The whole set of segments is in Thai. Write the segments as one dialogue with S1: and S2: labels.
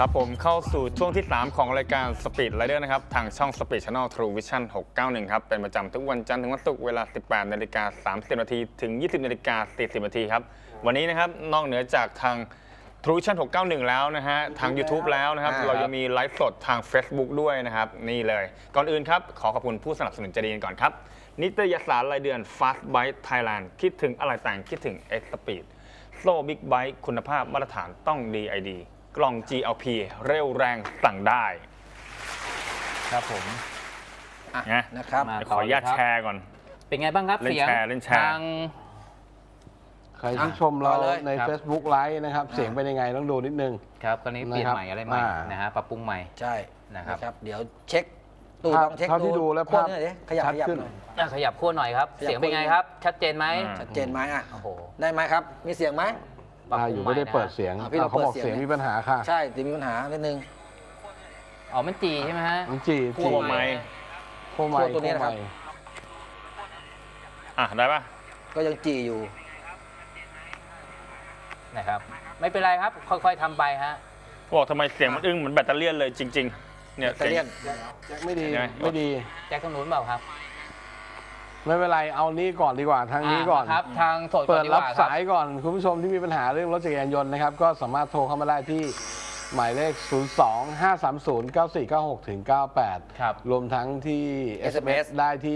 S1: ครับผมเข้าสู่ช่วงที่ 3 ของรายการ Speed Rider นะครับทางช่อง Speed Channel True Vision 691 ครับเป็นประจำทุกวันจันทร์ถึงวันศุกร์เวลา 18:30 น. ถึง 20:40 น. ครับวันนี้นะครับนอกเหนือจากทาง True Vision 691 แล้วนะฮะทาง YouTube แล้วนะครับเรายังมีไลฟ์สดทาง Facebook ด้วยนะครับนี่เลยก่อนอื่นครับขอขอบคุณผู้สนับสนุนใจดีกันก่อนครับนิตยสารรายเดือน Fast Bike Thailand คิดถึงอะไรแต่งคิดถึง X Speed โซ่บิ๊กไบค์คุณภาพมาตรฐานต้อง DID กล่อง GLP เร็วแรงสั่งได้
S2: ครับผม
S1: นะครับขออนุญาตแชร์ก่อน
S2: เป็นไงบ้างครับเสียงทาง
S3: ใครที่ชมเราใน Facebook ไลฟ์นะครับเสียงเป็นยังไงต้องดูนิดนึง
S2: ครับตอนนี้เปลี่ยนใหม่อะไรใหม่นะฮะปรับปรุงใหม่
S4: ใช่
S2: นะครับ
S4: เดี๋ยวเช็คตู้ลองเช็ค
S3: ดูที่ดูแล้วภาพ
S4: ขยับหน่อย
S2: ขยับขั้วหน่อยครับเสียงเป็นไงครับชัดเจนไหม
S4: ชัดเจนไหมโอ้โหได้ไหมครับมีเสียงไหม
S3: อยู่ไม่ได้เปิดเสียงเขาบอกเสียงมีปัญหาค่ะ
S4: ใช่มีปัญหานิดนึง
S2: อ๋อมันจีใช่ไหมฮะ
S3: มันจี
S1: ขั้วไม้
S4: ตัวนี้นะครับ
S1: ได้ปะ
S4: ก็ยังจีอยู่
S2: นะครับไม่เป็นไรครับค่อยๆทำไปฮะ
S1: บอกทำไมเสียงมันอึ้งเหมือนแบตเตอรี่เลยจริงๆเนี่ย
S4: แบตเตอรี่
S3: แจ็คไม่ดี
S2: แจ็คตรงนู้นเปล่าครับ
S3: ไม่เป็นไรเอานี้ก่อนดีกว่าทางนี้ก่อน
S2: ครับทางสด
S3: เปิดรับสายก่อนคุณผู้ชมที่มีปัญหาเรื่องรถจักรยานยนต์นะครับก็สามารถโทรเข้ามาได้ที่หมายเลข 02-530-9496-98
S2: ครับ
S3: รวมทั้งที่ SMS ได้ที่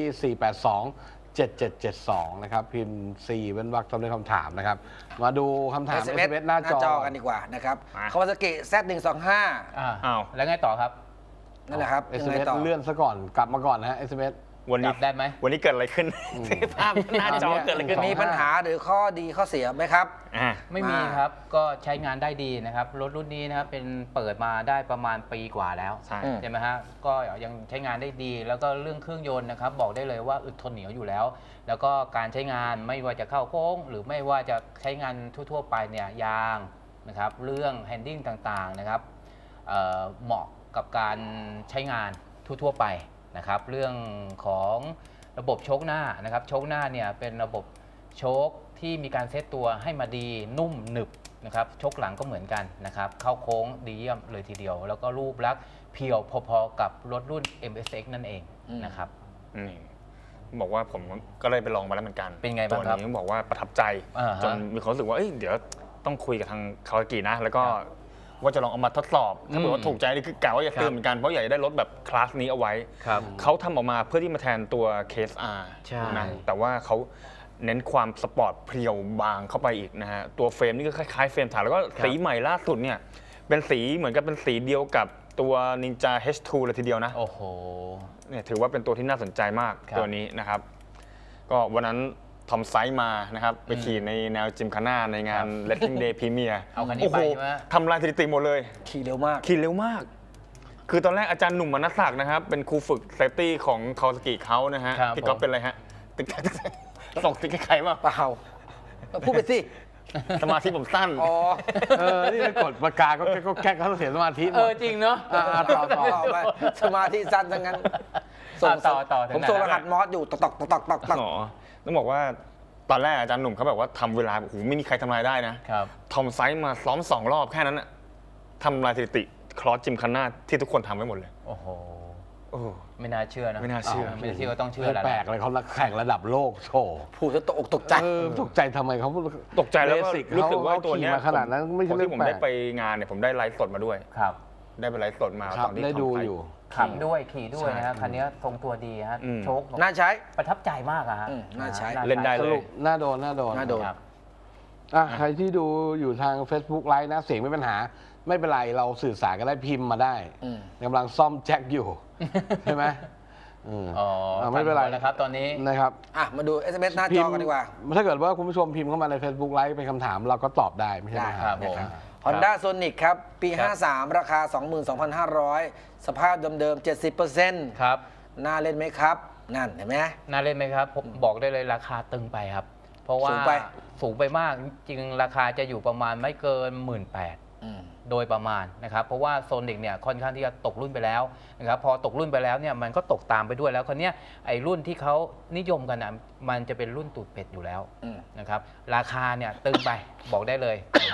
S3: 482-7772 นะครับพิมพ์ 4 เป็นวรรคตามด้วยคำถามนะครับมาดูคำถาม SMS หน้าจอ
S4: กันดีกว่านะครับคาวาซากิ Z125
S2: แล้วไงต่อครับ
S4: นั่นแหละครับ
S3: SMS เลื่อนซะก่อนกลับมาก่อนนะฮะ SMS
S1: วันนี้
S2: ได้ไหม
S1: วันนี้เกิดอะไรขึ้นภาพหน้าจอเกิดอะไรขึ้น
S4: มีปัญหาหรือข้อดีข้อเสียไหมครับ
S2: ไม่มีครับก็ใช้งานได้ดีนะครับรถรุ่นนี้นะครับเป็นเปิดมาได้ประมาณปีกว่าแล้วใช่ไหมฮะก็ยังใช้งานได้ดีแล้วก็เรื่องเครื่องยนต์นะครับบอกได้เลยว่าอึดทนเหนียวอยู่แล้วแล้วก็การใช้งานไม่ว่าจะเข้าโค้งหรือไม่ว่าจะใช้งานทั่วๆไปเนี่ยยางนะครับเรื่องแฮนดิ้งต่างๆนะครับเหมาะกับการใช้งานทั่วๆไปนะครับเรื่องของระบบโชคหน้านะครับโชคหน้าเนี่ยเป็นระบบโชคที่มีการเซตตัวให้มาดีนุ่มหนึบนะครับโชคหลังก็เหมือนกันนะครับเข้าโค้งดีเยี่ยมเลยทีเดียวแล้วก็รูปลักษณ์เพียวพอๆกับรถรุ่น MSX นั่นเองนะครับ
S1: บอกว่าผมก็เลยไปลองมาแล้วเหมือนกัน
S2: เป็นไงบ้างครับ
S1: ตัวนี้บอกว่าประทับใจจนมีความรู้สึกว่าเดี๋ยวต้องคุยกับทางคาวาซากินะแล้วก็ว่าจะลองเอามาทดสอบถ้าเกิดว่าถูกใจนี่คือกะว่าจะซื้อเหมือนกันเพราะอยากจะได้รถแบบคลาสนี้เอาไว้เขาทำออกมาเพื่อที่มาแทนตัว KSR นะแต่ว่าเขาเน้นความสปอร์ตเพรียวบางเข้าไปอีกนะฮะตัวเฟรมนี่ก็คล้ายๆเฟรมฐานแล้วก็สีใหม่ล่าสุดเนี่ยเป็นสีเหมือนกับเป็นสีเดียวกับตัว Ninja H2 เลยทีเดียวนะ
S2: โอ้โห
S1: เนี่ยถือว่าเป็นตัวที่น่าสนใจมากตัวนี้นะครับก็วันนั้นทอมไซส์มานะครับไปขี่ในแนวจิมคาน่าในงาน Racing Day Premier
S2: เอาคันนี้ไปใช่ไหม
S1: ทำลายสถิติหมดเลย
S4: ขี่เร็วมาก
S1: คือตอนแรกอาจารย์หนุ่มมนัสศักดิ์นะครับเป็นครูฝึกเซฟตี้ของคาวาซากิเขานะฮะพี่ก๊อฟเป็นอะไรฮะส่งติ๊กใครมา
S4: เปล่าพูดไปสิ
S1: สมาธิผมสั้น
S3: นี่กดปากกาก็แค่เขาเสียสมาธิ
S2: จริงเนาะ
S4: ต่อไปสมาธิสั้นทั้งนั้น
S2: ต่อ
S4: ผมส่งรหัสมอสอยู่ตอก
S1: ต้องบอกว่าตอนแรกอาจารย์หนุ่มเขาแบบว่าทำเวลาโอ้โหไม่มีใครทำลายได้นะทอมไซส์มาซ้อม2 รอบแค่นั้นนะทำลายสถิติคลอสจิมคันนาที่ทุกคนทำไว้หมดเลย
S2: โอ้โหไม่น่าเชื่อนะ
S1: ไม่น่าเชื่อ
S2: ต้องเชื่อ
S3: แปลกเลยเขาแข่งระดับโลกโชว์
S4: พูดจะตกใจ
S3: ทำไมเขา
S1: ตกใจแล้วก็รู้สึกว่าตัวนี้
S3: ขนาดนั้นไม่ใช่เรื่อง
S1: แปลกที่ผมได้ไปงานเนี่ยผมได้ไลฟ์สดมาด้วยได้ไปไลฟ์สดมาตอนที่
S3: ได้ดูอยู่
S2: ขี่ด้วยนะครับคันนี้ทรงตัวดีฮะโชค
S4: น่าใช้
S2: ประทับใจมากอะฮะ
S4: น่าใช้
S1: เล่นได้เลย
S3: น่าโดนใครที่ดูอยู่ทาง Facebook ไลฟ์นะเสียงไม่เป็นปัญหาไม่เป็นไรเราสื่อสารกันได้พิมพ์มาได้กำลังซ่อมแจ็คอยู่ใช่ไหม
S2: ไม่เป็นไรนะครับตอนนี้
S3: นะครับ
S4: มาดู SMS หน้าจอกันดีกว่า
S3: ถ้าเกิดว่าคุณผู้ชมพิมพ์เข้ามาใน Facebook ไลฟ์เป็นคำถามเราก็ตอบได้ไม่ใช่ไหมครับ
S4: Honda Sonic ครับปี 53 ราคา 22,500 สภาพเดิมๆ 70%
S2: ครับ
S4: น่าเล่นไหมครับนั่นเห็นไหม
S2: น่าเล่นไหมครับผมบอกได้เลยราคาตึงไปครับเพราะว่าสูงไปมากจริงราคาจะอยู่ประมาณไม่เกิน 18,000 โดยประมาณนะครับเพราะว่าโซนิกเนี่ยค่อนข้างที่จะตกรุ่นไปแล้วนะครับพอตกรุ่นไปแล้วเนี่ยมันก็ตกตามไปด้วยแล้วคนนี้ไอ้รุ่นที่เขานิยมกันนะมันจะเป็นรุ่นตูดเป็ดอยู่แล้วนะครับราคาเนี่ยตึงไปบอกได้เลยนะครับ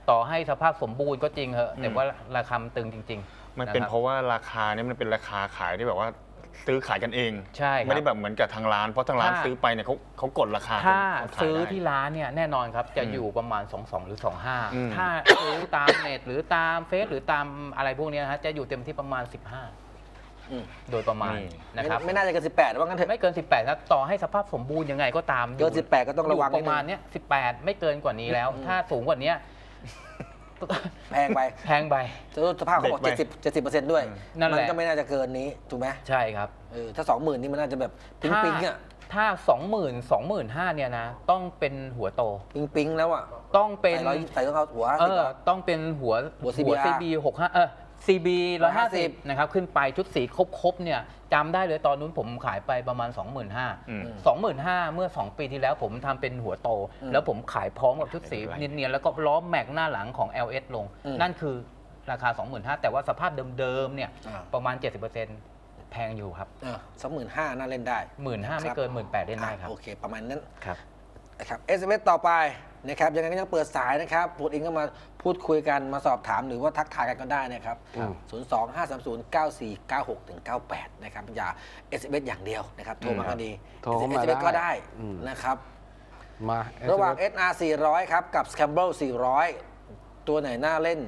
S2: ต่อให้สภาพสมบูรณ์ก็จริงเหอะแต่ว่าราคามันตึงจริงๆ
S1: มันเป็น
S2: คบ
S1: เพราะว่าราคาเนี่ยมันเป็นราคาขายที่แบบว่าซื้อขายกันเอง
S2: ใช่ครับ
S1: ไม่ได้แบบเหมือนกับทางร้านเพราะทางร้าน
S2: ถ้า
S1: ซื้อไปเนี่ยเขากดราคา
S2: ถ้า
S1: คนขาย
S2: ซื้อ
S1: ได้
S2: ที่ร้านเนี่ยแน่นอนครับจะ
S1: อืม
S2: อยู่ประมาณ 22 หรือ
S1: อืม
S2: 25 ถ้าซื้อตามเน็ตหรือตามเฟซหรือตามอะไรพวกเนี้ยนะฮะจะอยู่เต็มที่ประมาณ
S4: อืม
S2: 15 โดยประมาณนะครับ
S4: ไม่น่าจะเกิน18ว่างั้นเถอะ
S2: ไม่เกิน 18นะต่อให้สภาพสมบูรณ์ยังไงก็ตาม
S4: เกิน18ก็ต้องระวัง
S2: ยู่ประมาณเนี้ย18 ไม่เกินกว่านี้แล้ว ถ้าสูงกว่านี้
S4: แพงไป
S2: แพงไป
S4: สภาพเขาบอก
S1: เด็กไป
S4: 70%ด้วย
S2: นั่นแหละ
S4: มัก็ไม่น่าจะเกินนี้ถูกไหม
S2: ใช่ครับ
S4: ถ้า 20,000นี่มันน่าจะแบบปิ๊ง
S2: ถ้า
S4: ปิ๊งอ่ะ
S2: ถ้า 20,000 25,000เนี่ยนะต้องเป็นหัวโต
S4: ปิ๊งปิ๊งแล้วอ่ะ
S2: ต้องเป็น
S4: ใส่ต้องเอาหัว
S2: ต้องเป็นหัว
S4: CBR
S2: CB 65 CB 150นะครับขึ้นไปชุดสีครบๆเนี่ยจำได้เลยตอนนู้นผมขายไปประมาณ 25,000 เมื่อ 2 ปีที่แล้วผมทำเป็นหัวโต แล้วผมขายพร้อมกับชุดสีเนียนๆแล้วก็ล้อแม็กหน้าหลังของ LS ลง นั่นคือราคา 25,000 แต่ว่าสภาพเดิมๆเนี่ยประมาณ 70%แพงอยู่ครับ
S4: 25,000น่าเล่นได้
S2: 15,000ไม่เกิน 18,000เล่นได้ครับ
S4: โอเค ประมาณนั้น
S2: ครับ
S4: นะครับ SMS ต่อไปนะครับยังไงก็ยังเปิดสายนะครับพูดเองก็มาพูดคุยกันมาสอบถามหรือว่าทักทายกันก็ได้นะครับ 02-530-9496ถึง98นะครับอย่า SMS อย่างเดียวนะครับโทรมาก็ดี
S3: โทรเข้ามา
S4: SMS ก็
S3: ได้
S4: ได้
S3: อืม
S4: นะครับ
S3: มา
S4: ระหว่าง SR 400 ครับ กับ Scramble 400 ตัวไหนน่าเล่น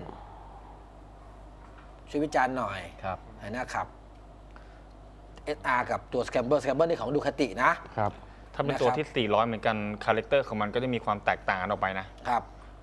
S4: ช่วยวิจารณ์หน่อย
S2: ครับ
S4: ไหนน่าขับ SR กับตัว Scramble นี่ของดูคตินะ
S3: ครับ
S1: ถ้าเป็นตัวที่ 400 เหมือนกันคาแรคเตอร์ของมันก็จะมีความแตกต่างกันออกไปนะ
S4: ครับ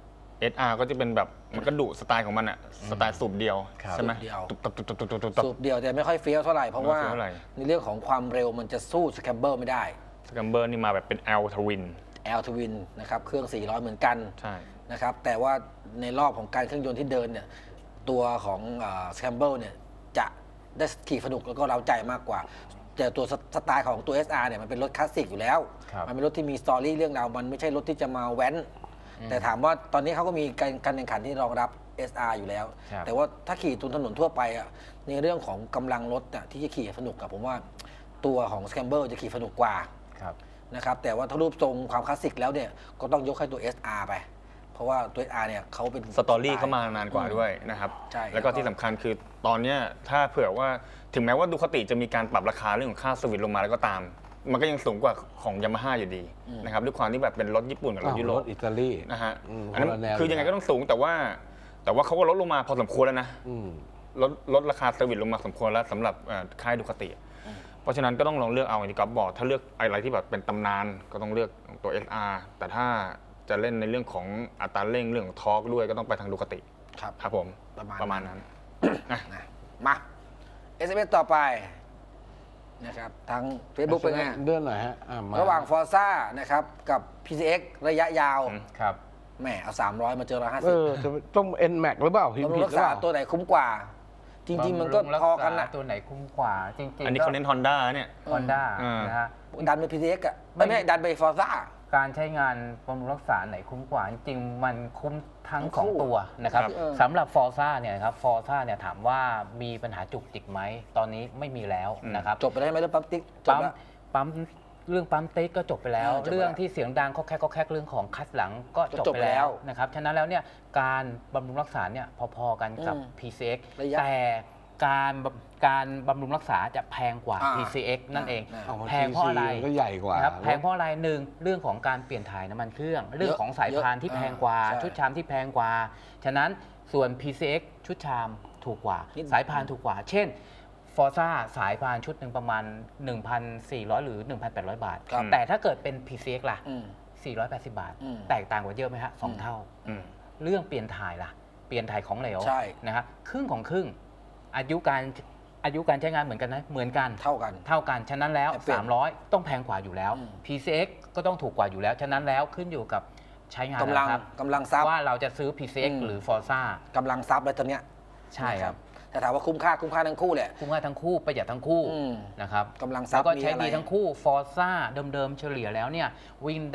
S1: SR ก็จะเป็นแบบมันก็ดุสไตล์ของมันอะสไตล์สูบเดียว
S2: ครับ
S1: ใช่ไหม
S4: สูบเดียว
S1: ตุบตับตุบตับตุบตับตุบตับ
S4: สูบเดียวแต่ไม่ค่อยเฟี้ยวเท่าไหร่ เพราะว่า
S1: ไม่ค่อยเฟี้ยวเท่าไหร่
S4: ในเรื่องของความเร็วมันจะสู้ Scramble ไม่ได้
S1: สแกมเบอร์นี่มาแบบเป็น L Twin
S4: L Twin นะครับเครื่อง 400 เหมือนกัน
S1: ใช่
S4: นะครับแต่ว่าในรอบของการเครื่องยนต์ที่เดินเนี่ยตัวของScramble เนี่ยจะได้ขี่สนุกแล้วก็เร้าใจมากกว่าแต่ตัวสไตล์ของตัว SR เนี่ยมันเป็นรถคลาสสิกอยู่แล้ว
S2: ครับ
S4: มันเป็นรถที่มีสตอรี่เรื่องราวมันไม่ใช่รถที่จะมาแว้น แต่ถามว่าตอนนี้เขาก็มีการแข่งขันที่รองรับ SR อยู่แล้ว
S2: ครับ
S4: แต่ว่าถ้าขี่บนถนนทั่วไปอ่ะในเรื่องของกำลังรถที่จะขี่สนุกกับผมว่าตัวของ Scramble จะขี่สนุกกว่า
S2: ครับ
S4: นะครับแต่ว่าถ้ารูปทรงความคลาสสิกแล้วเนี่ยก็ต้องยกให้ตัว SR ไป เพราะว่าตัว SR เนี่ยเขาเป็น
S1: สตอรี่เข้ามานานกว่าด้วยนะครับ
S4: ใช่
S1: แล้วก็ที่สำคัญคือตอนเนี้ยถ้าเผื่อว่าถึงแม้ว่าดูคติจะมีการปรับราคาเรื่องของค่าสวิตช์ลงมาแล้วก็ตาม มันก็ยังสูงกว่าของยามาฮ่าอยู่ดีนะครับด้วยความที่แบบเป็นรถญี่ปุ่นกับรถยุโร
S3: ร
S1: ป
S3: ถอิตาลี
S1: นะฮะ
S3: ค
S1: อันนั้น
S3: ละแนว
S1: คือยังไงก็ต้องสูงแต่ว่าเขาก็ลดลงมาพอสมควรแล้วนะ
S3: อืม
S1: ลดราคาเซอร์วิสลงมาสมควรแล้วสำหรับค่ายดูคติ เพราะฉะนั้นก็ต้องลองเลือกเอาอย่างที่ก๊อฟบอกถ้าเลือกอะไรที่แบบเป็นตำนานก็ต้องเลือกตัว SR แต่ถ้าจะเล่นในเรื่องของอัตราเร่งเรื่องของทอร์กด้วยก็ต้องไปทางดูคติ
S4: ครับ
S1: ครับผม
S4: ประมาณ
S1: นั้น
S4: นะมา SMS ต่อไปนะครับทาง Facebook เป็นไง
S3: เลื่อนหน่อยฮะมา
S4: ระหว่าง Forza นะครับกับ PCX ระยะยาว
S2: ครับ
S4: แหมเอา300 มาเจอ
S3: จะต้อง N Max หรือเปล่า
S4: 150
S3: พิม
S4: บำ
S3: พ์
S4: รุง
S3: ผิด
S4: รัก
S3: หรือ
S4: ษา
S3: เปล่า
S4: ตัวไหนคุ้มกว่า จริง ๆ มันก็พอกันนะ
S2: ตัวไหนคุ้มกว่าจริงๆ
S1: อันนี้เขาเน้น Honda เนี่ย
S2: ฮอนด้า
S1: อ่าน
S2: นะฮะ
S4: ดันไป PCX อ่ะไม่ใช่ดันไป Forza
S2: การใช้งานบำรุงรักษาไหนคุ้มกว่า จริงๆมันคุ้มทั้ง
S4: ทั้ง
S2: สอง
S4: คู่
S2: ตัวนะครับ
S4: ครับ
S2: สำหรับฟอร์ซ่าเนี่ยครับฟอร์ซ่าเนี่ยถามว่ามีปัญหาจุกจิกไหมตอนนี้ไม่มีแล้วนะครับ
S4: จบไปได้ไหมเรื่องปั๊มติ๊กจบ
S2: ปั๊ม
S4: แล้ว
S2: ปั๊มเรื่องปั๊มติ๊กก็จบไปแล้ว
S4: จบไปแล้ว
S2: เรื่องที่เสียงดังก็แค่เรื่องของคัสหลังก็จบ
S4: จบ
S2: ไป
S4: ไปแล้
S2: แล้ว
S4: ว
S2: นะครับฉะนั้นแล้วเนี่ยการบำรุงรักษาเนี่ยพอๆกันกับ PCX
S4: ระยะ
S2: แต่การบำรุงรักษาจะแพงกว่า PCX นั่นเอง
S3: เอามา
S2: แพงเพราะอะไร
S3: ก็ใหญ่กว่า
S2: นะครับแพงเพราะอะไรหนึ่งเรื่องของการเปลี่ยนถ่ายน้ำมันเครื่อง เรื่องของสายพานที่แพงกว่า
S4: ใช่
S2: ชุดชามที่แพงกว่า ฉะนั้นส่วน PCX ชุดชามถูกกว่า
S4: นิด
S2: สายพานถูกกว่า เช่น ฟอร์ซ่าสายพานชุดหนึ่งประมาณ 1,400 หรือ 1,800 บาท
S4: ครับ
S2: แต่ถ้าเกิดเป็น PCX ล่ะ
S4: อืม
S2: 480 บาท
S4: อืม
S2: แตกต่างกว่าเยอะไหมฮะ 2 เท่า
S1: อืม
S2: เรื่องเปลี่ยนถ่ายล่ะ เปลี่ยนถ่ายของเหลว
S4: ใช่
S2: นะฮะครึ่งของครึ่ง อายุการใช้งานเหมือนกันนะเหมือนกัน
S4: เท่ากัน
S2: เท่ากัน ฉะนั้นแล้ว
S4: แต่เปลี่ยน
S2: 300 ต้องแพงกว่าอยู่แล้ว
S4: อืม
S2: PCX ก็ต้องถูกกว่าอยู่แล้ว ฉะนั้นแล้วขึ้นอยู่กับใช้งาน
S4: กำลัง
S2: นะครับ
S4: กำลังทรัพย์
S2: ว่าเราจะซื้อ PCX
S4: อืม
S2: หรือ Forza
S4: กำลังทรัพย์อะไรตัวเนี้ย
S2: ใช่ครับ
S4: แต่ถามว่าคุ้มค่าทั้งคู่แหละ
S2: คุ้มค่าทั้งคู่ประหยัดทั้งคู่
S4: อืม
S2: นะครับ
S4: กำลังทรัพย์
S2: แล้วก็ใช้
S4: มีอะไร
S2: ดีทั้งคู่ Forza เดิมๆเฉลี่ยแล้วเนี่ยวิ่งได้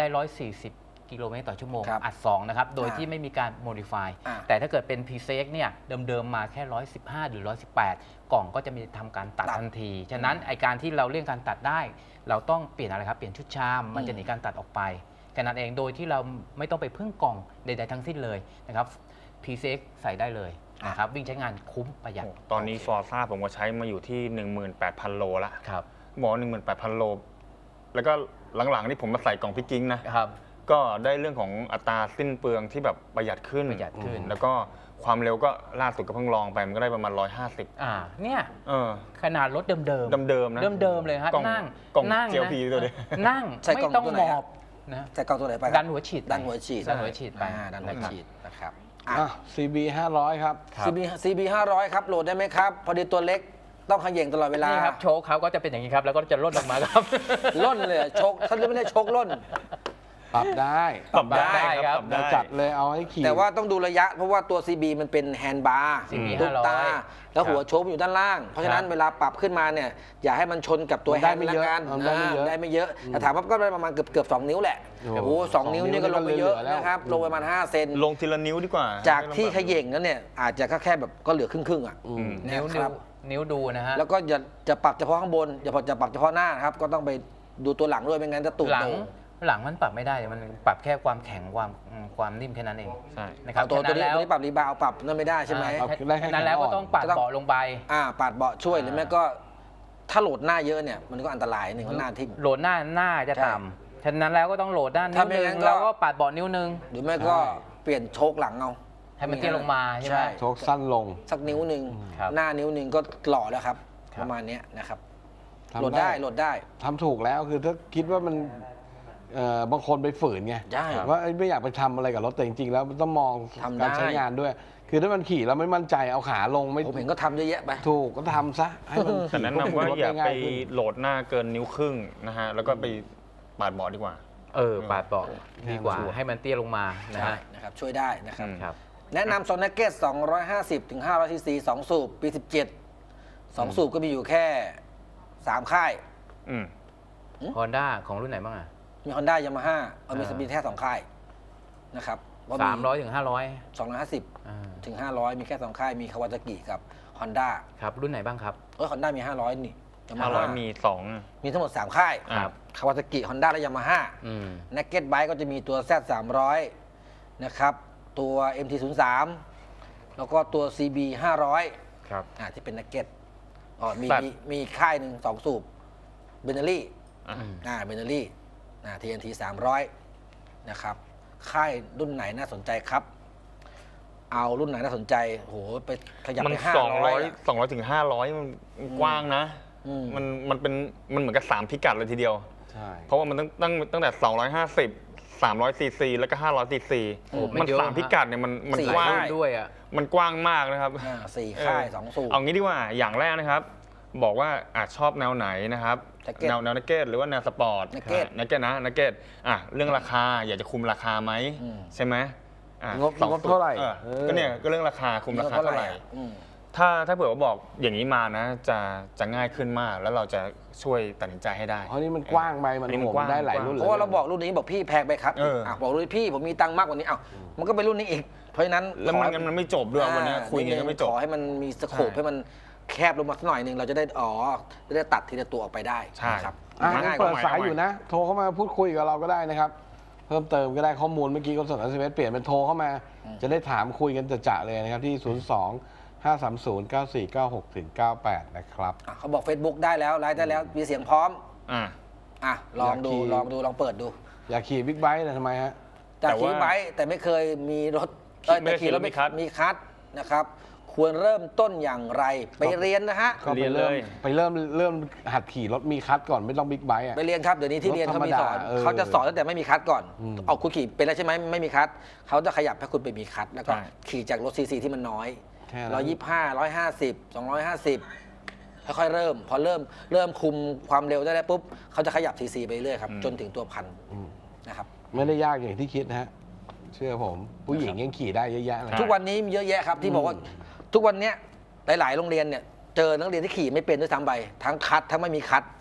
S2: 140 กิโลเมตรต่อชั่วโมง
S4: ครับ
S2: อัด 2 นะครับ โดย
S4: อ่า
S2: ที่ไม่มีการ modify
S4: อ่า
S2: แต่ถ้าเกิดเป็น PCX เนี่ยเดิมๆมาแค่ 115 หรือ 118 กล่องก็จะมีทำการตัดทันที ฉะนั้นไอการที่เราเลี่ยงการตัดได้ เราต้องเปลี่ยนอะไรครับ เปลี่ยนชุดชาม มันจะหนีการตัดออกไปแค่นั้นเองโดยที่เราไม่ต้องไปพึ่งกล่องใดๆทั้งสิ้นเลยนะครับ PCX ใส่ได้เลยนะครับวิ่งใช้งานคุ้มประหยัด
S1: ตอนนี้ฟอร์ซ่าผมก็ใช้มาอยู่ที่ 18,000 โลละ
S2: ครับ
S1: บอก 18,000 โล แล้วก็หลังๆนี่ผมมาใส่กล่องพิกกิ้งนะครับ ก็ได้เรื่องของอัตราสิ้นเปลืองที่แบบประหยัดขึ้น
S2: ประหยัดขึ้น
S1: แล้วก็ความเร็วก็ล่าสุดก็เพิ่งลองไปมันก็ได้ประมาณ 150
S2: เนี่ย
S1: เออ
S2: ขนาดรถเดิม
S1: เดิมๆนะ
S2: เดิมเลยฮะ
S1: กล่อง
S2: นั่ง
S1: กล่อง
S2: นั่ง
S1: GLP ตัวนี้
S2: นั่ง
S4: ใส่กล่
S2: ไม่
S4: อง
S2: ต้อง
S4: ตัวไห
S2: ห
S4: น
S2: ม
S4: ครั
S2: อบ นะ
S4: ใส่กล่องตัวไหนไปครับ
S2: ดันหัวฉีด
S4: ดันหัวฉีด
S2: ดันหัวฉีดไป
S4: ดันหัวฉีดนะครับ
S3: CB 500 ครับ
S4: CB 500 ครับโหลดได้ไหมครับ พอดีตัวเล็กต้องเขย่งตลอดเวลา
S2: นี่ครับโชว์เขาก็จะเป็นอย่างนี้ครับ แล้วก็จะล่นลงมาครับ
S4: ล่นเลยชกท่านไม่ได้ชกล่น
S3: ปรับได้
S1: ปรับได้
S2: ครับ
S1: ปรับ
S3: เรา
S1: ได้
S3: จัดเลยเอาให้ขี่
S4: แต่ว่าต้องดูระยะเพราะว่าตัว CB มันเป็นแฮนด์บาร์
S2: CB
S4: ลูกตา
S2: 500
S4: แล้วหัวโชคอยู่ด้านล่าง เพราะฉะนั้นเวลาปรับขึ้นมาเนี่ยอย่าให้มันชนกับตัว
S3: มัน
S4: แฮ
S3: ได้
S4: นด์
S3: ไม่
S4: ละ
S3: เยอะ
S4: กัน
S3: มันได้ไม่เยอะ
S4: ได้ไม่เยอะแต่ถามว่าก็ได้ประมาณเกือบ2 นิ้วแหละ
S3: โอ้
S4: โอ้โห2 นิ้วนี่ก็ลงไปเยอะ
S3: เหลือแล้ว
S4: นะครับลงไปประมาณ5 เซน
S1: ลงทีละนิ้วดีกว่า
S4: จากที่เขย่งนั้นเนี่ยอาจจะแค่แบบก็เหลือครึ่งๆอ่ะ
S2: นิ้ว
S4: นะครับ
S2: นิ้วดูนะฮะ
S4: แล้วก็อย่าจะปรับเฉพาะข้างบนอย่าจะปรับเฉพาะหน้านะครับก็ต้องไปดูตัวหลังด้วยไม่งั้นจะตูด
S2: หลัง
S4: โต
S2: หลังมันปรับไม่ได้มันปรับแค่ความแข็งความนิ่มแค่นั้นเอง
S1: ใช่
S2: นะครับ
S4: ตัว
S2: ฉะนั้น
S4: นี้
S2: แล้ว
S4: ตัวนี้ปรับรีบาวด์ปรับนั่นไม่ได้ใช่ไหม
S3: ปรับได้แค่
S2: ฉะนั้นแล้วก็ต้องปัด
S4: ก็ต้อง
S2: เบาะลงไป
S4: ปาดเบาะช่วยหรือไม่ก็ถ้าโหลดหน้าเยอะเนี่ยมันก็อันตรายหนึ่งว่าหน้าทิ่ม
S2: โหลดหน้าจะ
S4: ใช่
S2: ต่ำฉะนั้นแล้วก็ต้องโหลดด้านนิ้
S4: ถ้าว ไม่
S2: นึ
S4: งั้
S2: ง
S4: นก็
S2: แล้วก็ปัดเบาะนิ้วนึง
S4: หรือไม่ก็เปลี่ยนโชคหลังเอา
S2: ให้มันเตี้ยลงมาใช่ไหม
S3: โชคสั้นลง
S4: สักนิ้วหนึ่ง
S2: ครับ
S4: หน้านิ้วหนึ่งก็หล่อแล้วครับ
S2: ครับ
S4: ประมาณเนี้ยนะครับ
S3: ทำ
S4: โหลดได้โหลดได้
S3: ทำถูกแล้วคือถ้าคิดว่ามันบางคนไปฝืนไง
S4: ใช่
S3: ว่าไม่อยากไปทำอะไรกับรถแต่จริงๆแล้วมันต้องมอง
S4: ทำได้
S3: การใช้งานด้วย คือถ้ามันขี่แล้วไม่มั่นใจเอาขาลงไม่
S4: ผมเห็นก็ทำเยอะแยะไป
S3: ถูกก็ทำซะให้มัน
S1: แต่แนะนำว่าอย่าไปโหลดหน้าเกินนิ้วครึ่งนะฮะ แล้วก็ไปปาดเบาะดีกว่า
S2: ปาดเบาะดีกว่าให้มันเตี้ยลงมานะ
S4: ใช่
S2: ฮะ
S4: นะครับช่วยได้นะครับ
S2: ครับ
S4: แนะนำโซนักเก็ต250 ถึง 500 ซีซี 2 สูบ ปี 17 2 สูบก็มีอยู่แค่ 3 ค่าย
S1: อืม
S2: Honda ของรุ่นไหนบ้างอ่ะ
S4: มี Honda Yamaha มีแค่ 2 ค่ายนะครับว่า
S2: 300 ถึง
S4: 250 ถึง 500 มีแค่ 2 ค่าย มี Kawasaki กับ Honda
S2: ครับรุ่นไหนบ้างครับ
S4: Honda มี 500 นี่ Yamaha
S1: 500 มี 2
S4: มีทั้งหมด 3 ค่าย
S1: ครับ
S4: Kawasaki Honda และ Yamaha
S2: อืม
S4: Naked Bike ก็จะมีตัว Z 300นะครับตัว MT 03แล้วก็ตัว CB 500
S1: ครับ
S4: ที่เป็นนักเก็ตมี
S1: แบบ
S4: มีค่ายหนึ่ง2 สูบเบนเนอรี่
S1: อ่ะ
S4: เบนเนอรี่TNT 300นะครับค่ายรุ่นไหนน่าสนใจครับ เอารุ่นไหนน่าสนใจโหไปขยับ
S1: มัน
S4: ไป
S1: 200ถึง 500 มันกว้างนะ มันเป็นมันเหมือนกับ 3 พิกัดเลยทีเดียว
S3: ใช่
S1: เพราะว่ามันตั้งแต่ 250 300 ซีซี แล้วก็ 500 ซีซี
S2: โอ้
S1: มัน
S2: เยอะ
S1: 3 พิกัดเนี่ยมัน
S4: สี่
S1: กว้าง
S2: รุ่นด้วยอ่ะ
S1: มันกว้างมากนะครับ
S4: 4 ค่าย 2 สูบ
S1: เอางี้ดีกว่าอย่างแรกนะครับ บอกว่าชอบแนวไหนนะครับ
S4: Naked
S1: แนวนักเก็ตหรือว่าแนวสปอร์ต
S4: Naked
S1: นักเก็ตนะนักเก็ตเรื่องราคาอยากจะคุมราคาไหมใช่ไหม
S3: งบเท่าไหร่
S1: ก็เนี่ยก็เรื่องราคาคุมราคาเท่าไหร่
S4: อืม
S1: ถ้าเผื่อว่าบอกอย่างนี้มานะจะง่ายขึ้นมาก แล้วเราจะช่วยตัดสินใจให้ได้
S3: เพราะนี่มันกว้างไปมัน
S1: อันนี้มัน
S3: โห
S1: กว้าง
S3: ได้หลายรุ่น
S4: เพ
S3: เลย
S4: ราะว่าเราบอกรุ่นนี้บอกพี่แพงไปครับ บอกรุ่นพี่ผมมีตังค์มากกว่านี้มันก็เป็นรุ่นนี้อีก เพราะฉะนั้น
S1: แล้วมันไม่จบด้วยวันนี้คุยกันก็ไม่จบ
S4: ขอให้มันมีสโคป
S1: ใช่
S4: ให้มันแคบลงมาสักหน่อยหนึ่งเราจะได้จะได้ตัดทีละตัวออกไปได้
S1: ใช่
S4: นะครับ
S3: ยังเปิดสายอยู่นะ โทรเข้ามาพูดคุยกับเราก็ได้นะครับ เพิ่มเติมก็ได้ข้อมูลเมื่อกี้ก็ส่ง SMS เปลี่ยนเป็นโทรเข้ามา จะได้ถามคุยกันจะเลยนะครับที่ 02-530-9496ถึง98 นะครับ
S4: เขาบอก Facebook ได้แล้วไลฟ์ได้แล้วมีเสียงพร้อม
S1: อ่า
S4: ลองดู
S3: อยากขี่
S4: ลองเปิดดู
S3: อยากขี่บิ๊กไบค์นะทำไมฮะ
S4: จาก
S1: แต่ว่า
S4: ขี่ไบค์แต่ไม่เคยมีรถ
S1: ไม่ได้ขี่รถมีคัท
S4: มีคัทนะครับ ควรเริ่มต้นอย่างไรไปเรียนนะฮะ
S3: ก็
S1: เรียนเลย
S3: ไปเริ่มหัดขี่รถมีคัทก่อนไม่ต้องบิ๊กไบค์อ่ะ
S4: ไปเรียนครับเดี๋ยวนี้ที่เรียนเขามีสอน
S3: รถธรรมดา
S4: เขาจะสอนตั้งแต่ไม่มีคัทก่อน
S3: อืม
S4: เอาคุณขี่เป็นแล้วใช่ไหมไม่มีคัทเขาจะขยับให้คุณไปมีคัทแล้วก็
S1: ใช่
S4: ขี่จากรถซีซีที่มันน้อย
S3: แค่นั้น
S4: 125 150 250ค่อยๆเริ่ม พอเริ่มคุมความเร็วได้แล้วปุ๊บเขาจะขยับซีซีไปเรื่อยครับจนถึงตัวพันนะครับ
S3: ไม่ได้ยากอย่างที่คิดนะฮะ เชื่อผม ผู้หญิงยังขี่ได้เยอะแยะเลย
S4: ทุกวันนี้มีเยอะแยะครับที่บอกว่าทุกวันเนี้ยหลายๆโรงเรียนเนี่ยเจอนักเรียนที่ขี่ไม่เป็นด้วยซ้ำไปทั้งคัททั้งไม่มีคัท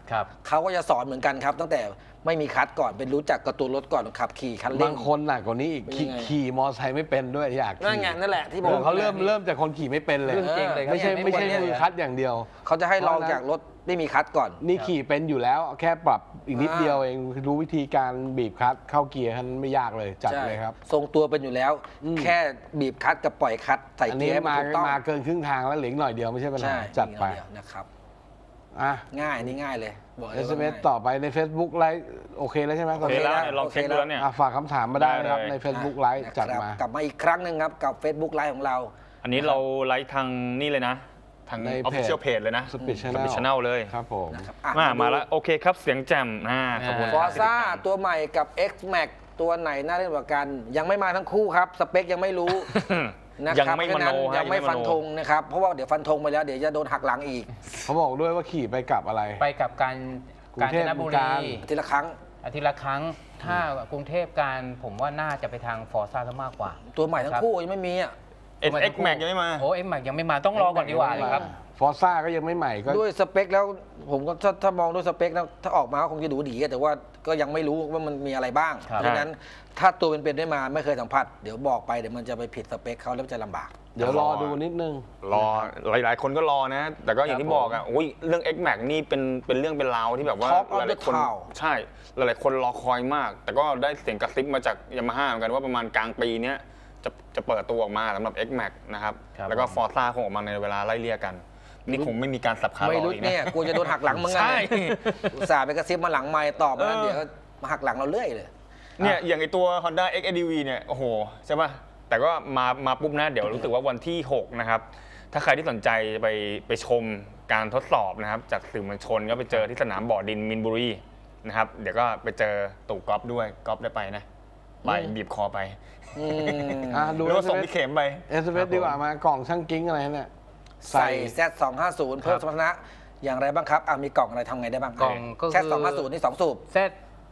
S2: ครับ
S4: เขาก็จะสอนเหมือนกันครับ ตั้งแต่ไม่มีคัดก่อนเป็นรู้จักการ์ตูนรถก่อนขับขี่คันเร่
S3: บาง งคนหนักกว่านี้อีก
S4: เป็นยังไง
S3: ขี่มอไซค์ไม่เป็นด้วยอยากขี่
S4: นั่นไงนั่นแหละที่บอก
S3: เขาเริ่มจากคนขี่ไม่เป็นเลย
S2: เรื่องจริงเลยครับ
S3: ไม่ใช่
S2: ไม่
S3: ไม่ใช่
S2: ควร
S3: มือคัดอย่างเดียว
S4: เขาจะให้ลองจากรถไม่มีคัดก่อน
S3: นี่ขี่เป็นอยู่แล้วแค่ปรับอีกนิดเดียวเองรู้วิธีการบีบคลัตช์เข้าเกียร์ท่านไม่ยากเลยจัด
S4: ใช่
S3: เลยครับ
S4: ทรงตัวเป็นอยู่แล้ว แค่บีบคัดกับปล่อยคัดใส่
S3: อัน
S4: เกี
S3: นี้
S4: ยร์ให้มัน
S3: มา
S4: ถูกต้อง
S3: เกินครึ่งทางแล้วเหลืออกหน่อยเดียวไม่ใช่ปัญหา
S4: ใช่
S3: จัดไป
S4: เยวนะครับ
S3: อ่ะ
S4: ง่ายนี่ง่ายเลยบอกเลยว่า
S3: SMS
S4: ง่าย
S3: ต่อไปใน Facebook ไลฟ์โอเคแล้วใช่ไหมตอน
S1: โอเค
S3: นี้
S1: แล้ว
S4: แล้ว
S1: เนี่ยลองเช็คดูแล้วเนี่ย
S3: ฝากคำถามมาได้นะครับ
S1: ได้เลย
S3: ใน Facebook ไลฟ์
S4: นะครับ
S3: จัดมา
S4: กลับมาอีกครั้งหนึ่งครับกับ Facebook ไลฟ์ของเรา
S1: อันนี้เราไลฟ์ทางนี่เลยนะ ทาง
S3: ในเพจ
S1: Official Page เลยนะ
S3: Speed Channel
S1: Speed Channel เลย
S3: ครับผม
S4: นะครับอ่ะ
S1: มาแล้วโอเคครับเสียงแจ่มขอบคุณ
S4: ฟอ
S1: ค
S4: ร์
S1: รับ
S4: ซ่าตัวใหม่กับ X Max ตัวไหนน่าเล่นกว่ากัน ยังไม่มาทั้งคู่ครับ สเปคยังไม่รู้นะ
S1: ยัง
S4: ครับ
S1: ไม่
S4: เพราะ
S1: ม
S4: ฉะ
S1: โน
S4: นั้น
S1: ฮะ
S4: ยังไม่
S1: มโ
S4: ฟันธงนะครับ เพราะว่าเดี๋ยวฟันธงไปแล้วเดี๋ยวจะโดนหักหลังอีก
S3: เขาบอกด้วยว่าขี่ไปกลับอะไร
S2: ไปกับการ
S3: กรุ
S2: กาง ญ
S3: เท
S2: จ
S3: พ
S2: นบุ
S3: บึง
S2: รี
S3: กาฬ
S4: ทีละครั้ง
S2: อาทิตย์ละครั้ง ถ้ากรุงเทพการผมว่าน่าจะไปทางฟอร์ซ่าซะมากกว่า
S4: ตัวใหม่ทั้งคู่ยังไม่มีอ่ะ
S1: X Max ยังไม่มา
S2: โอ้เอ็มแม็กยังไม่มาต้องรอก่อนดีกว่านะครับ
S3: ฟอร์ซ่าก็ยังไม่ใหม่ก็
S4: ด้วยสเปคแล้วผมก็ถ้ามองด้วยสเปคแล้วถ้าออกมาก็คงจะดูดีอะแต่ว่าก็ยังไม่รู้ว่ามันมีอะไรบ้าง
S2: ครับ
S4: เพราะฉะนั้นถ้าตัวเป็นๆได้มาไม่เคยสัมผัสเดี๋ยวบอกไปเดี๋ยวมันจะไปผิดสเปคเขาแล้วจะลำบาก
S3: เดี๋ยวรอดูนิดนึง
S1: รอหลายๆ คนก็รอนะ แต่ก็อย่างที่บอกอ่ะอุ้ยเรื่อง X Max นี่เป็นเรื่องเป็นราวที่แบบว่า
S4: Talk of
S1: ห
S4: the
S1: ลายๆคน
S4: town
S1: ใช่หลายๆคนรอคอยมาก แต่ก็ได้เสียงกระซิบมาจากยามาฮ่าเหมือนกันว่าประมาณกลางปีเนี้ยจะเปิดตัวออกมาสำหรับ X Max นะครับ
S2: ครับ
S1: แล้วก็ Forza คงออกมาในเวลาไล่เลี่ยกัน นี่คงไม่มีการสับขาหล
S4: ไม่
S1: อก
S4: รู้
S1: อีก
S4: เนี่ย
S1: นะ
S4: กูจะโดนหักหลังมึงไง
S1: ใช่
S4: อุตส่าห์ไปกระซิบมาหลังไมค์ตอบมาแล้ว
S1: เออ
S4: เดี๋ยวมาหักหลังเราเรื่อยเลย
S1: เนี่ยอย่างไอตัว Honda XADV เนี่ยโอ้โหใช่ป่ะแต่ก็มาปุ๊บนะเดี๋ยวรู้สึกว่าวันที่ 6 นะครับ ถ้าใครที่สนใจจะไปชมการทดสอบนะครับ จากสื่อมวลชนก็ไปเจอที่สนามบ่อดินมินบุรีนะครับเดี๋ยวก็ไปเจอตู่ก๊อฟด้วยก๊อฟได้ไปนะไปบีบคอไป
S3: ดู
S1: หรือว่าส่งพี่เข็มไป
S3: SMS ดีกว่ามากล่องช่างกิ้งอะไรเนี่ย
S4: ใส่ Z250 เพิ่มสมรรถนะอย่างไรบ้างครับมีกล่องอะไรทำไงได้บ้าง
S2: กล่องก็คือ
S4: Z250 นี่2สูบ
S2: เซต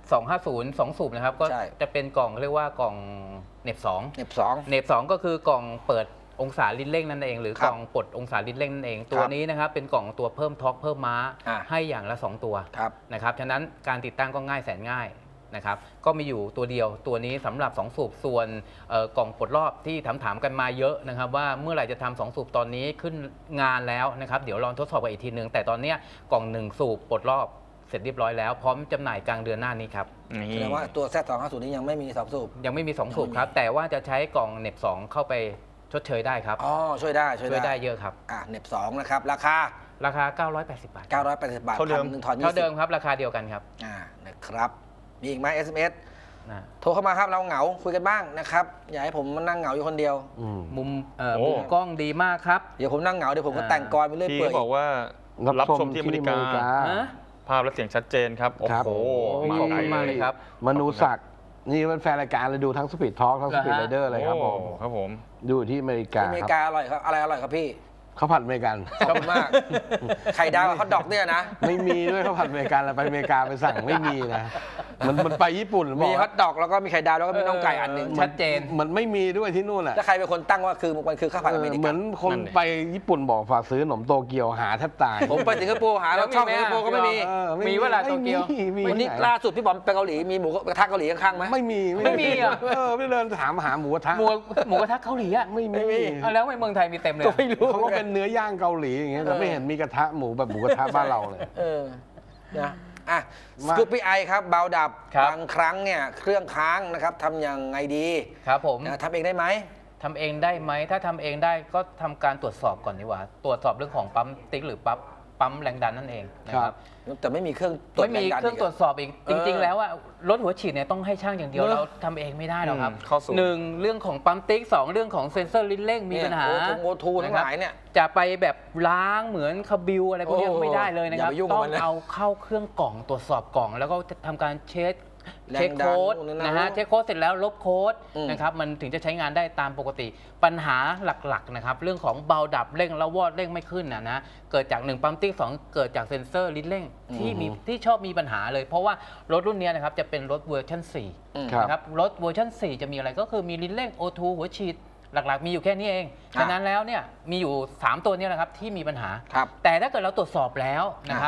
S2: 250 2สูบนะครับ ก็
S4: ใช่
S2: จะเป็นกล่องเรียกว่ากล่องเหน็บ2
S4: เน็บ
S2: เนบ2ก็คือกล่องเปิดองศาลิ้นเร่งนั่นเอง หรือ
S4: ครับ
S2: กล่องปลดองศาลิ้นเร่งนั่นเอง ตัวนี้นะครับเป็นกล่องตัวเพิ่มทอร์กเพิ่มม้า
S4: อ่ะ
S2: ให้อย่างละ 2 ตัว
S4: ครับ
S2: นะครับฉะนั้นการติดตั้งก็ง่ายแสนง่ายนะครับก็มีอยู่ตัวเดียวตัวนี้สำหรับ 2 สูบส่วนกล่องปลดรอบที่ถามกันมาเยอะนะครับว่าเมื่อไหร่จะทำ2 สูบตอนนี้ขึ้นงานแล้วนะครับเดี๋ยวลองทดสอบกันอีกทีนึงแต่ตอนเนี้ยกล่อง 1 สูบปลดรอบเสร็จเรียบร้อยแล้วพร้อมจำหน่ายกลางเดือนหน้านี้ครับ
S1: นี่
S4: แสดงว่าตัว Z250 นี้ยังไม่มี2สูบ
S2: ยังไม่มี 2 สูบครับแต่ว่าจะใช้กล่องเหน็บ2เข้าไปชดเชยได้ครับ
S4: อ๋อช่วยได้
S2: ช่วยได้เยอะครับ
S4: เน็บ2นะครับราคา
S2: ราคา 980 บาท
S4: 980 บาท
S1: เท่าเดิม
S4: 1,000ถอน
S2: เท่าเดิม
S4: 20
S2: ครับราคาเดียวกันครับ
S4: นะครับมีอีกไหม SMS
S2: นะ
S4: โทรเข้ามาครับเราเหงาคุยกันบ้างนะครับอย่าให้ผมมานั่งเหงาอยู่คนเดียว
S2: มุม
S1: โอ้
S2: มุมกล้องดีมากครับ
S4: เดี๋ยวผมนั่งเหงาเดี๋ยวผมก็
S2: อ่า
S4: แต่งกรไปเรื่อย
S1: พี่
S4: เปื่อย
S1: บอกว่ารับชมที่อเมริกา
S2: ฮะ
S1: ภาพและเสียงชัดเจนครับ โอ้
S3: ครับ
S1: โห
S2: ขอบคุณมากเลยครับ
S3: มนูศักดิ์นี่เป็นแฟนรายการเลยดูทั้งสปีดทอล์กทั้งสปีด
S2: เหรอฮะ
S3: ไรเดอร์เลยครับผม
S1: โอ้ครับผม
S3: ดูที่อเมริกา
S4: ที่อเมริ
S3: ครับ
S4: กาอร่อยครับอะไรอร่อยครับพี่
S3: ข้าวผัดอเมริกัน
S4: ขอบคุณมาก ไข่ดาวกับฮอทดอกเนี่ยนะ
S3: ไม่มีด้วยข้าวผัดอเมริกันเราไปอเมริกาไปสั่งไม่มีนะมันไปญี่ปุ่นบ
S4: มี
S3: อก
S4: ฮอทดอกแล้วก็มีไข่ดาวแล้วก็มีน่องไก่อันหนึ่ง
S2: ชัดเจน
S3: มันไม่มีด้วยที่นู่นอ่ะ
S4: แล้วใครเป็นคนตั้งว่าคือมันคือข้าวผัดอเมริ
S3: เหมื
S4: กั
S3: อน นคนไปญี่ปุ่นบอกฝากซื้อขนมโตเกียวหาแทบตาย
S4: ผมไปสิงคโปร์หาแล้วช่องสิงคโปร์ก็ไม่มี
S3: เออไ
S2: มีเวลาโตเกียว
S3: มี
S4: วันนี้
S3: ที่ไห
S4: ล่าสุดพี่บอมไปเกาหลีมีหมูกระทะเกาหลีข้างๆไหม
S3: ไม่มี
S2: ไม่มีอ่ะ
S3: ไม่เดินถามหาหมูกระทะ
S2: หมูกระทะเกาหลีอ่ะ
S3: ไม่มี
S2: เอาแล้วทำไมเมืองไทยมีเต็มเลย
S4: ก็
S2: อะ
S4: ไม่รู้
S3: เขาก็เป็นเนื้อย่างเกาหลีอย่างเงี้ยแต่ไม่เห็นมีกระทะหมูแบบหมูกระทะบ้านเราเลย
S4: นะอ่ะส
S3: มา
S4: กูปปี้ไอครับเบาดับ
S2: ครับ
S4: บางครั้งเนี่ยเครื่องค้างนะครับทำยังไงดี
S2: ครับผม
S4: ทำเองได้ไหม
S2: ทำเองได้ไหมถ้าทำเองได้ก็ทำการตรวจสอบก่อนดีกว่า ตรวจสอบเรื่องของปั๊มติ๊กหรือปั๊มแรงดันนั่นเองนะครับ
S4: แต่ไม่มีเครื่องตรวจ
S2: ไม่มี
S4: แดัน
S2: เครื่องตรวจสอบอีก
S4: เอ
S2: จ
S4: อ
S2: ริง ๆ แล้วอะรถหัวฉีดเนี่ยต้องให้ช่างอย่างเดียว
S4: เออ
S2: เราทำเองไม่ได้หรอกครับ
S1: เข้าสู่
S2: หนึ่งเรื่องของปั๊มติ๊กสองเรื่องของเซ็นเซอร์ลิ้นเร่งมีปัญหา
S4: โอทูทั้งหลายเนี่ย
S2: จะไปแบบล้างเหมือนคาบิวอะไรพวกเนี้ย
S4: โอ้
S2: ไม่ได้เลยนะครับ
S4: อย่าไปยุ่งกับ
S2: ต้อ
S4: มั
S2: ง
S4: นนะ
S2: เอาเข้าเครื่องกล่องตรวจสอบกล่อง แล้วก็ทำการเช็ค
S4: แรง
S2: เช็ค
S4: ดัน
S2: โค้ด
S4: นู่นนี่นั่น
S2: นะฮะเช็คโค้ดเสร็จแล้วลบโค้ด
S4: อืม
S2: นะครับมันถึงจะใช้งานได้ตามปกติ ปัญหาหลักๆนะครับเรื่องของเบาดับเร่งแล้ววอดเร่งไม่ขึ้นนะเกิดจาก1ปั๊มติ๊ก2เกิดจากเซ็นเซอร์ลิ้นเร่งที่ชอบมีปัญหาเลย เพราะว่ารถรุ่นเนี้ยนะครับจะเป็นรถเวอร์ชัน4
S3: ครับ
S2: นะครับรถเวอร์ชัน4จะมีอะไรก็คือมีลิ้นเร่ง O2 หัวฉีดหลักๆ มีอยู่แค่นี้เองฉะนั้นแล้วเนี่ยมีอยู่3ตัวเนี้นะครับที่มีปัญหา
S4: ครับ
S2: แต่ถ้าเกิดเราตรวจสอบแล้วนะครับ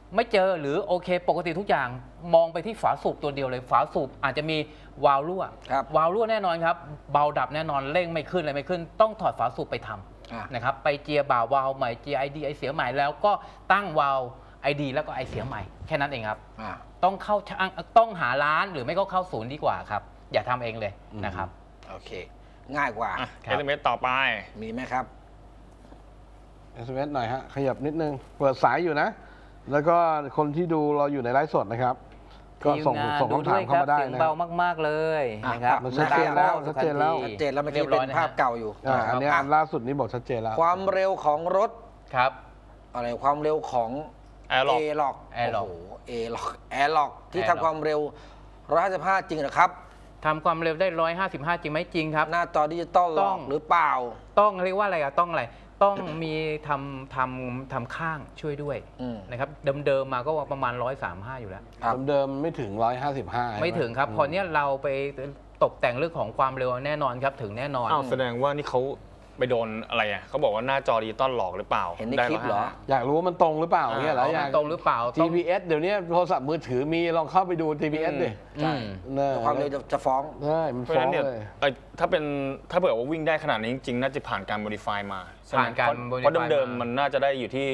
S2: ไม่เจอหรือโอเคปกติทุกอย่างมองไปที่ฝาสูบตัวเดียวเลยฝาสูบอาจจะมีวาล์วรั่ว
S4: ครับ
S2: วาล์วรั่วแน่นอนครับเบาดับแน่นอนเร่งไม่ขึ้นอะไรไม่ขึ้น ต้องถอดฝาสูบไปทำนะครับไปเจียบ่าวาล์วใหม่เจียไอดีไอเสียใหม่แล้วก็ตั้งวาล์วไอดีแล้วก็ไอเสียใหม่แค่นั้นเองครับต้องเข้าช่างต้องหาร้านหรือไม่ก็เข้าศูนย์ดีกว่าครับอย่าทำเองเลยนะครับ
S4: โอเค ง่ายกว่า
S1: SMS ต่อไป
S4: มีไหมครับ
S3: SMS หน่อยฮะ ขยับนิดนึง เปิดสายอยู่นะ แล้วก็คนที่ดูเราอยู่ในไลฟ์สดนะครับ ก็ส่งคำถามเข้ามาได้
S2: เสียง
S3: นะ
S2: เบามากๆเลยนะครับ
S3: มันชัดเจนแล้วชัดเจนแล้ว
S4: ชัดเจนแล้วเมื่อกี้เป็นภาพเก่าอยู่
S3: อันนี้อันล่าสุดนี้บอกชัดเจนแล้ว
S4: ความเร็วของรถ
S2: ครับ
S4: อะไรความเร็วของ
S1: Airlock
S4: Airlock
S2: Airlock
S4: โอ้โห Airlock ที่
S2: Airlock
S4: ทำความเร็ว 155 จริงเหรอครับ
S2: ทำความเร็วได้ 155 จริงไหมจริงครับ
S4: หน้าจอดิจิตอลหล
S2: ต้
S4: อ
S2: อก ง
S4: หรือเปล่า
S2: ต้องเรียกว่าอะไรอะต้องอะไรต้องมีทำข้างช่วยด้วย นะครับเดิมๆมาก็ประมาณ 135 อยู่แล้ว
S4: ครับ
S3: เดิมๆไม่ถึง 155
S2: ไม่ถึงครับพอเนี้ยเราไปตกแต่งเรื่องของความเร็วแน่นอนครับถึงแน่นอน
S1: อ้าวแสดงว่านี่เขาไปโดนอะไรอ่ะเขาบอกว่าหน้าจอดิจิตอลหลอกหรือเปล่า
S4: เห็นใน
S1: ได้
S4: คลิปเหรอ
S3: อยากรู้ว่ามันตรงหรือเปล่าเนี่ยเหรออยาก
S2: ตรงหรือเปล่าต้อง
S3: GPS เดี๋ยวนี้โทรศัพท์มือถือมีลองเข้าไปดู GPS ดิ
S2: อืม
S4: ความเร็วจะฟ้อง
S3: ใช่มัน
S1: เพราะ
S3: ฟ้
S1: ฉะ
S3: อง
S1: นั้นเนี่ย
S3: เลย
S1: ถ้าเผื่อว่าวิ่งได้ขนาดนี้จริงๆ น่าจะผ่านการ modify มาใช่ไหม
S2: ผ่านการ
S1: เพราะ
S2: modify
S1: เดิม
S2: มา
S1: ๆมันน่าจะได้อยู่ที่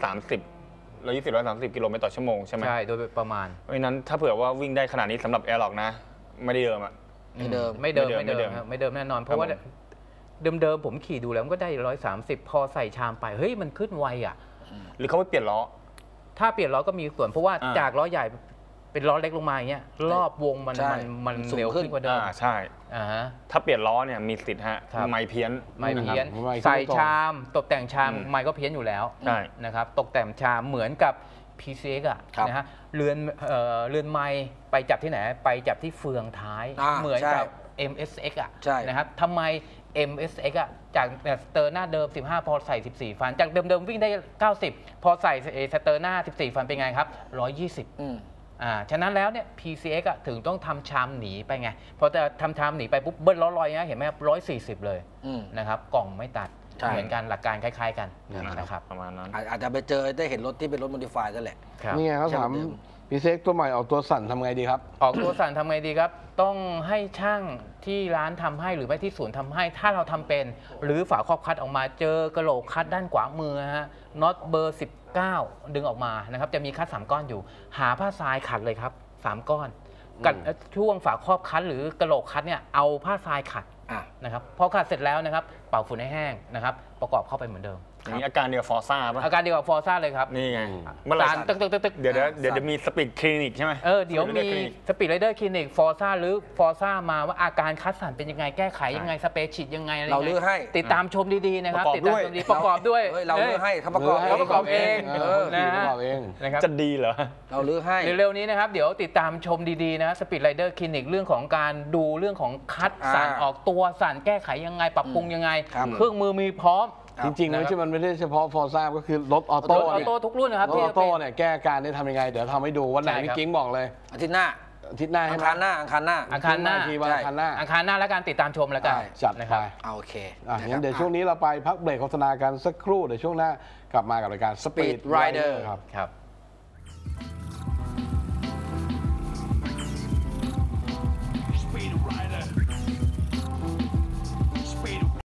S1: 130 กิโลเมตรต่อชั่วโมงใช่ไหม
S2: ใช่โดยประมาณ
S1: เพราะฉะนั้นถ้าเผื่อว่าวิ่งได้ขนาดนี้สำหรับ Airlock นะ ไม่ได้เดิมอ่ะ
S4: ไม่เดิม
S2: ไม่เดิม
S1: ไม่
S2: ไม่
S1: เดิ
S2: เดิ
S1: ม
S2: มครับไม่เดิมแน่นอน เพราะว่า
S1: ครับผม
S2: เดิมๆผมขี่ดูแล้วมันก็ได้ 130 พอใส่ชามไปเฮ้ยมันขึ้นไวอ่ะ
S1: หรือเขาไม่เปลี่ยนล้อ
S2: ถ้าเปลี่ยนล้อก็มีส่วนเพราะว่า
S1: อ่า
S2: จากล้อใหญ่เป็นล้อเล็กลงมาอย่างเงี้ยรอบวงมัน
S4: ใช่
S2: มัน
S4: สูง
S2: เร็ว
S4: ขึ้
S2: ขึ้
S4: น
S2: นกว่าเดิม
S1: ใช่
S2: ฮะ
S1: ถ้าเปลี่ยนล้อเนี่ยมีสิทธิ์ฮะ
S2: ครับ
S1: ไม่เพี้ยน
S2: ไม่เพี้ยน
S3: นะครับ
S2: ใส่ชามตกแต่งชาม
S1: อืม
S2: ไม่ก็เพี้ยนอยู่แล้ว
S1: ใช่
S2: นะครับตกแต่งชามเหมือนกับ PCX อ่ะ
S4: ครับ
S2: นะฮะเรือนไม้ไปจับที่ไหนไปจับที่เฟืองท้าย เหมือนกับ MSX อ่ะ
S4: ใช่
S2: นะครับทำไม MSX อ่ะจากสเตอร์หน้าเดิม 15 พอใส่ 14 ฟัน จากเดิมๆวิ่งได้ 90 พอใส่สเตอร์หน้า 14 ฟันเป็นไงครับ 120
S4: อืม
S2: ฉะนั้นแล้วเนี่ย PCX อะถึงต้องทำชามหนีไปไง พอจะทำชามหนีไปปุ๊บเบิ้ลล้อลอยนะเห็นไหมครับ140 เลย
S4: อืม
S2: นะครับกล่องไม่ตัด
S4: ใช่
S2: เหมือนกันหลักการคล้าย ๆ กันนะครับ
S1: ประมาณนั้น
S4: อาจจะไปเจอได้เห็นรถที่เป็นรถโมดิฟายนั่นแหละ
S2: ครับ
S3: นี่ไงเขาถามพีเซ็กตัวใหม่ออกตัวสั่นทำไงดีครับ
S2: ออกตัวสั่นทำไงดีครับ ต้องให้ช่างที่ร้านทำให้หรือไม่ที่ศูนย์ทำให้ ถ้าเราทำเป็น หรือฝาครอบคัดออกมาเจอกระโหลกคัดด้านขวามือฮะน็อตเบอร์ 19 ดึงออกมานะครับจะมีคัด3ก้อนอยู่ หาผ้าทรายขัดเลยครับ3ก้อนกัดช่วงฝาครอบคัดหรือกระโหลกคัดเนี่ยเอาผ้าทรายขัด
S4: อ่ะ
S2: นะครับพอขัดเสร็จแล้วนะครับเป่าฝุ่นให้แห้งนะครับประกอบเข้าไปเหมือนเดิม
S1: อย่างนี้อาการเดียวฟอร์ซ่าป่ะ
S2: อาการเดียวกับฟอร์ซ่าเลยครับ
S1: นี่ไงเมื่อไหร่
S2: สารตึก
S1: เดี๋ยวจะมีสปีดคลินิกใช่ไหม
S2: เดี๋ยวมี
S1: Speed Rider Clinic
S2: สปีดไรเดอร์คลินิกฟอร์ซ่าหรือฟอร์ซ่ามาว่าอาการคัดสันเป็นยังไงแก้ไขยังไงสเปรย์ฉีดยังไงอะไร
S4: เราลื้อให้
S2: ติดตามชมดีๆนะครับ
S1: ประกอบ
S2: ติดตาม
S1: ด้วย
S2: ชมดีประกอบด้วย
S4: เฮ้ยเราลื้อให้ถ้าประกอบ
S2: เราประกอบเอง
S3: นะ
S2: นะ
S3: ประกอบเอง
S2: นะครับ
S1: จะดีเหรอ
S4: เราลื้อให้
S2: เร็วๆนี้นะครับเดี๋ยวติดตามชมดีๆนะสปีดไรเดอร์คลินิกเรื่องของการดูเรื่องของคัดสันออกตัวสันแก้ไขยังไงปรับปรุงยังไง
S4: ครับ
S2: เครื่องมือมีพร้อม
S3: จริงๆ
S2: นะครับ
S3: มันไม่ได้เฉพาะฟอร์ซ่าก็คือรถออโต้
S2: รถออ
S3: เนี่ย
S2: โต้ทุกรุ่นนะครับ
S3: รถ
S2: ที่
S3: ออ
S2: จะ
S3: โต้
S2: เป็น
S3: เนี่ยแก้อาการได้ทำยังไง เดี๋ยวทำให้ดูวันไหน
S2: ใช่ครับ
S3: พี่กิ้งบอกเลย
S4: อาทิตย์หน้า
S3: อาทิตย์หน้า
S4: อั
S3: ให้
S4: ง
S3: ไหม
S4: คารหน้าอังคารหน้า
S2: อังคารหน้า
S3: ทีวันอังคารหน้า
S2: อังคารหน้าและการติดตามชมแล้วกัน
S4: ใช่
S3: จัด
S2: นะ
S3: ไป
S2: ครับ
S4: เอาโอเค
S3: งั้นเดี๋ยวช่วงนี้เราไปพักเบรกโฆษณากันสักครู่เดี๋ยวช่วงหน้ากลับมากับรายการ
S4: Speed
S3: Speed
S4: Rider
S3: Rider ครับ
S2: ครับ